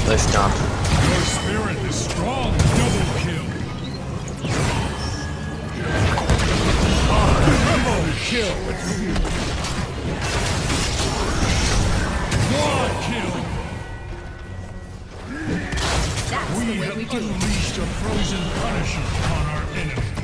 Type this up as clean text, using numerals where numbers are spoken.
push jump. Your spirit is strong. Double kill. Triple kill. Quad kill. That's We the way have we do it. unleashed a frozen punisher on our enemy.